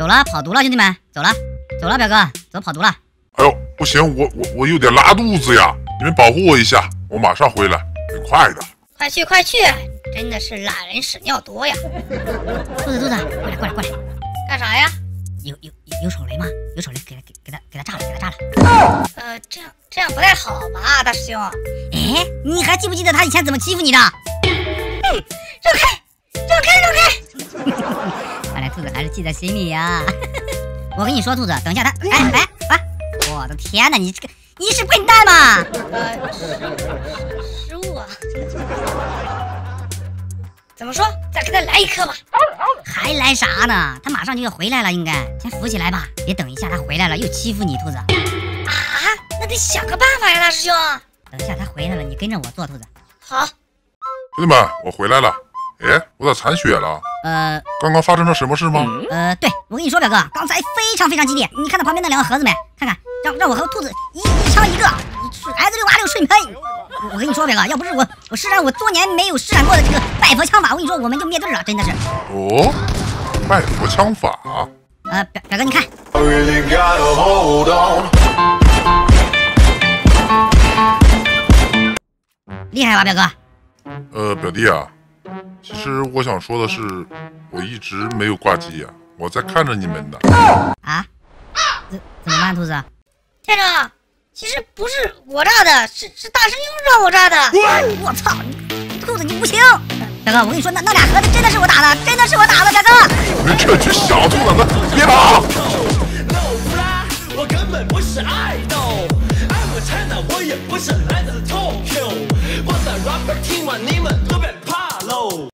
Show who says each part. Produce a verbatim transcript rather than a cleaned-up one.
Speaker 1: 走了，跑毒了，兄弟们，走了，走了，表哥，走跑毒了。
Speaker 2: 哎呦，不行，我我我有点拉肚子呀，你们保护我一下，我马上回来，很快的。
Speaker 3: 快去快去，真的是懒人屎尿多呀！
Speaker 1: 兔子兔子，过来过来过来，
Speaker 3: 干啥呀？
Speaker 1: 有有有手雷吗？有手雷，给他给给他给他炸了，给他炸了。
Speaker 3: 呃，这样这样不太好吧，大师兄？
Speaker 1: 哎，你还记不记得他以前怎么欺负你的？
Speaker 3: 嗯，让开，让开，让开！
Speaker 1: 看来兔子还是记在心里呀。我跟你说，兔子，等一下他，哎哎啊！我的天哪，你这个你是笨蛋吗？
Speaker 3: 呃，失失误啊。怎么说？再给他来一颗吧。
Speaker 1: 还来啥呢？他马上就要回来了，应该先扶起来吧。别等一下他回来了又欺负你，兔子。
Speaker 3: 啊，那得想个办法呀，大师兄。
Speaker 1: 等一下他回来了，你跟着我做，兔子。
Speaker 3: 好。
Speaker 2: 兄弟们，我回来了。哎，我咋残血了？
Speaker 1: 呃，
Speaker 2: 刚刚发生了什么事吗？
Speaker 1: 呃，对，我跟你说，表哥，刚才非常非常激烈。你看到旁边那两个盒子没？看看，让让我和兔子一一枪一个，挨着六八六顺喷。我我跟你说，表哥，要不是我我施展我多年没有施展过的这个拜佛枪法，我跟你说，我们就灭队了，真的是。
Speaker 2: 哦，拜佛枪法。
Speaker 1: 呃，表表哥，你看。厉害吧，表哥？
Speaker 2: 呃，表弟啊，其实我想说的是，我一直没有挂机呀、啊，我在看着你们的。
Speaker 1: 啊？怎怎么办，兔子？
Speaker 3: 天长，其实不是我炸的，是是大师兄让我炸的。
Speaker 1: 我操！兔子你无情！表哥，我跟你说，那那俩盒子真的是我打的，真的是我打的，表哥。
Speaker 2: 你们这群小兔崽子，别打！
Speaker 4: 我根本不是爱豆 ，I'm a China， 我也不是来自 Tokyo。我的 rapper 听完你们都。